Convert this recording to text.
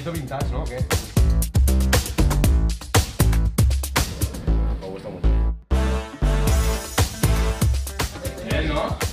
rollito vintage, ¿no? ¿O qué? Me gusta mucho. Bien, ¿no?